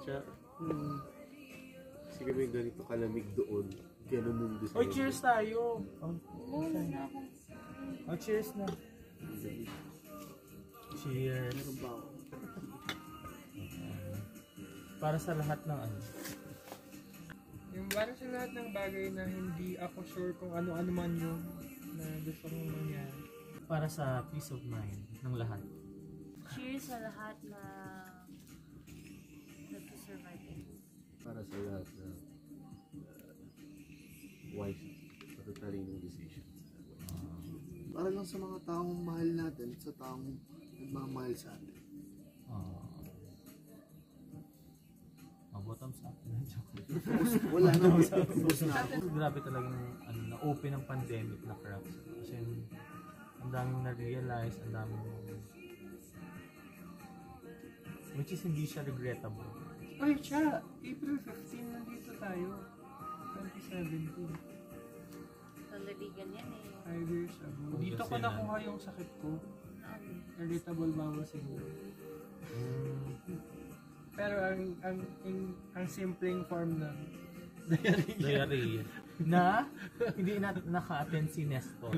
siya. Kasi kami ganito kalamig doon. Ganun nung design. Oy, cheers tayo! Cheers na. Cheers. Meron ba ako? Para sa lahat ng ano. Yung parang sa lahat ng bagay na hindi ako sure kung ano-ano man yun na gusto mong mangyari. Para sa peace of mind ng lahat. Cheers sa lahat na nag-survive. Para sa lahat na wise matatalinong decision. Para lang sa mga taong mahal natin, sa taong nagmamahal sa atin. Bottoms up na Wala na, ubos na ako. Grabe talagang ano, na-open ang pandemic na cracks. Kasi ang daming na-realize, ang daming which is hindi siya regrettable. Ay, siya! April 15 nandito tayo. 2017. Nalaligan yan eh. 5 years ago. Dito ko nakuha yung sakit ko. Irritable bowel syndrome. Pero ang simpleng form ng diarrhea na hindi na naka-attend si Nestor.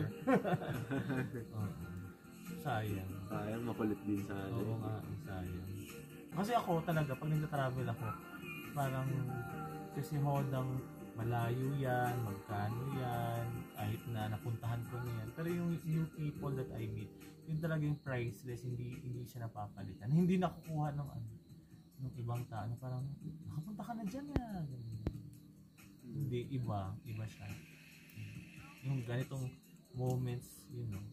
Sayang. Sayang, makulit din sana. Oo nga, sayang. Kasi ako talaga, pag nagta-travel ako, parang kasi hodang malayo yan, magkano yan, kahit na napuntahan ko niyan. Pero yung new people that I meet, yun talaga yung priceless, hindi siya napapalitan. Hindi nakukuha ng ano. Yung ibang tao, parang nakapunta ka na dyan na. Hindi, iba siya. Yung ganitong moments, you know,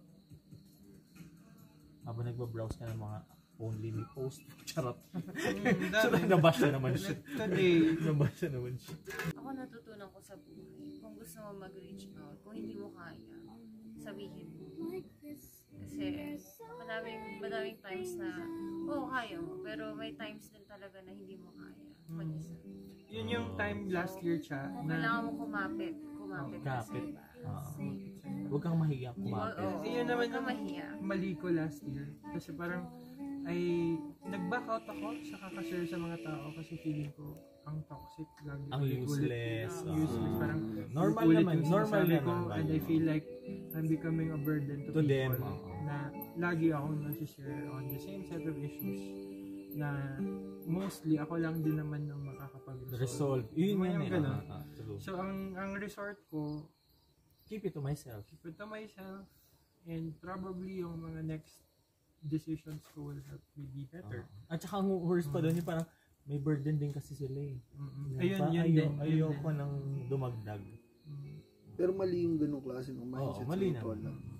habang nagbabrowse ka ng mga only me post, charot. So, nabash na naman siya. Nabash na naman siya. Ako natutunan ko sa buhay, kung gusto mo mag-reach out, kung hindi mo kaya, sabihin mo. Kasi madaming times na, kaya mo, pero may times din talaga na hindi mo kaya mag-isa. Yun yung time last year siya. Kailangan mo kumapit sa iba. Huwag kang mahiya kumapit. Yun naman yung mahiya. Mali ko last year. Kasi parang nag-back out ako sa kakashare sa mga tao kasi feeling ko ang toxic lang. Ang useless. Useless. Parang normal naman. Normal naman. And I feel like I'm becoming a burden to people. Them. Na lagi akong nag-share on the same set of issues na mostly ako lang din naman ang makakapag-resolve. Yun yung ganun. So ang resort ko, keep it to myself. And probably yung mga next decisions ko will help me be better. At saka ang worst pa doon yung parang may burden din kasi sila eh. Ayoko nang dumagdag. Pero mali yung ganung klase ng mindset. Mali na.